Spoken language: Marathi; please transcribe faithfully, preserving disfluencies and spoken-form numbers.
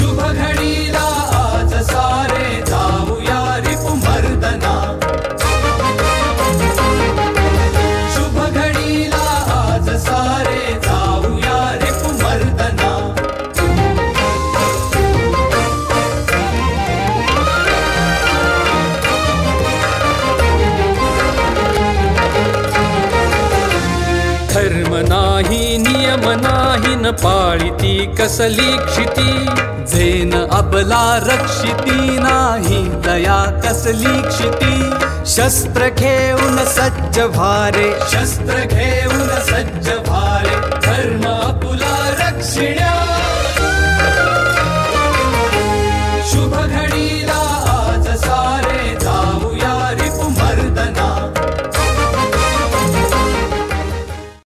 शुभ घडीला आज सारे जाऊया रिपुमर्दना। शुभ घडीला आज सारे जाऊया रिपुमर्दना। धर्म नाही नियम नाही न पाळिती कसली क्षिती, जेन आपला रक्षिती नाही दया कसली क्षिती। शस्त्र घेऊन सज्ज भारे, शस्त्र घेऊन सज्ज